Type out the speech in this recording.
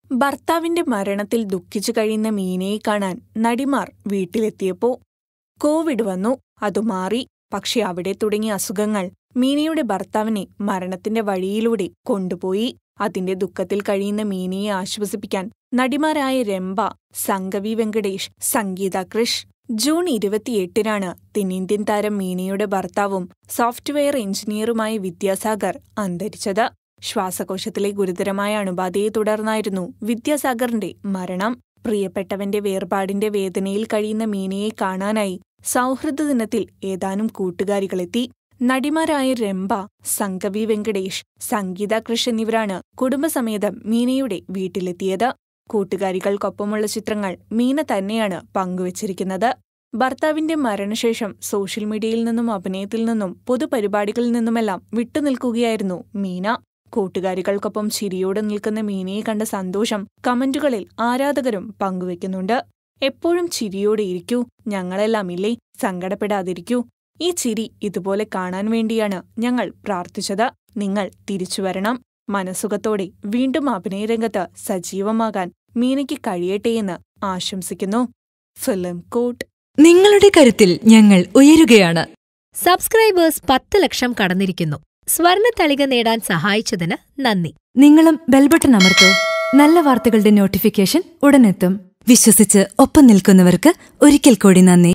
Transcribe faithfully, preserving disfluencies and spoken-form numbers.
ഭർത്താവിന്റെ മരണത്തിൽ ദുഃഖിച്ചു കഴിയുന്ന മീനയെ കാണാൻ നടിമാർ വീട്ടിലെത്തിയപ്പോ കോവിഡ് വന്നു. അതു മാറി. പക്ഷെ അവിടെ തുടങ്ങിയ അസുഖങ്ങൾ മീനയുടെ ഭർത്താവിനെ മരണത്തിന്റെ വഴിയിലൂടെ കൊണ്ടുപോയി. അതിന്റെ ദുഃഖത്തിൽ കഴിയുന്ന മീനയെ ആശ്വസിപ്പിക്കാൻ നടിമാരായ രംഭ, സംഗവി വെങ്കടേഷ്, സംഗീത കൃഷ്. ജൂൺ ഇരുപത്തിയെട്ടിനാണ് തെന്നിന്ത്യൻ താരം മീനയുടെ ഭർത്താവും സോഫ്റ്റ്വെയർ എഞ്ചിനീയറുമായ വിദ്യാസാഗർ അന്തരിച്ചത്. ശ്വാസകോശത്തിലെ ഗുരുതരമായ അണുബാധയെ തുടർന്നായിരുന്നു വിദ്യാസാഗറിന്റെ മരണം. പ്രിയപ്പെട്ടവന്റെ വേർപാടിന്റെ വേദനയിൽ കഴിയുന്ന മീനയെ കാണാനായി സൗഹൃദ ദിനത്തിൽ ഏതാനും കൂട്ടുകാരികളെത്തി. നടിമാരായ രംഭ, സംഗവി വെങ്കടേഷ്, സംഗീത കൃഷ് എന്നിവരാണ് കുടുംബസമേതം മീനയുടെ വീട്ടിലെത്തിയത്. കൂട്ടുകാരികൾക്കൊപ്പമുള്ള ചിത്രങ്ങൾ മീന തന്നെയാണ് പങ്കുവച്ചിരിക്കുന്നത്. ഭർത്താവിന്റെ മരണശേഷം സോഷ്യൽ മീഡിയയിൽ നിന്നും അഭിനയത്തിൽ നിന്നും പൊതുപരിപാടികളിൽ നിന്നുമെല്ലാം വിട്ടുനിൽക്കുകയായിരുന്നു മീന. കൂട്ടുകാരികൾക്കൊപ്പം ചിരിയോടെ നിൽക്കുന്ന മീനയെ കണ്ട സന്തോഷം കമന്റുകളിൽ ആരാധകരും പങ്കുവെക്കുന്നുണ്ട്. എപ്പോഴും ചിരിയോടെ ഇരിക്കൂ, ഞങ്ങളെല്ലാം ഇല്ലേ, സങ്കടപ്പെടാതിരിക്കൂ. ഈ ചിരി ഇതുപോലെ കാണാൻ വേണ്ടിയാണ് ഞങ്ങൾ പ്രാർത്ഥിച്ചത്. നിങ്ങൾ തിരിച്ചുവരണം. മനസ്സുഖത്തോടെ വീണ്ടും അഭിനയരംഗത്ത് സജീവമാകാൻ മീനയ്ക്ക് കഴിയട്ടെയെന്ന് ആശംസിക്കുന്നു. ഫിലിം കോട്ട്. നിങ്ങളുടെ കരുത്തിൽ ഞങ്ങൾ ഉയരുകയാണ്. സബ്സ്ക്രൈബേഴ്സ് പത്ത് ലക്ഷം കടന്നിരിക്കുന്നു. സ്വർണത്തളിക നേടാൻ സഹായിച്ചതിന് നന്ദി. നിങ്ങളും ബെൽബട്ടൺ അമർത്തോ. നല്ല വാർത്തകളുടെ നോട്ടിഫിക്കേഷൻ ഉടനെത്തും. വിശ്വസിച്ച് ഒപ്പം നിൽക്കുന്നവർക്ക് ഒരിക്കൽ കൂടി നന്ദി.